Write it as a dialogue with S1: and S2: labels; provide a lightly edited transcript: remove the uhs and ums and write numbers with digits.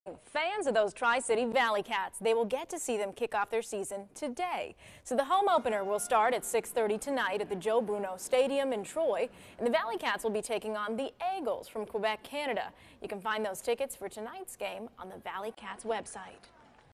S1: Fans of those Tri-City Valleycats, they will get to see them kick off their season today. So the home opener will start at 6:30 tonight at the Joe Bruno Stadium in Troy, and the Valleycats will be taking on the Eagles from Quebec, Canada. You can find those tickets for tonight's game on the Valleycats website.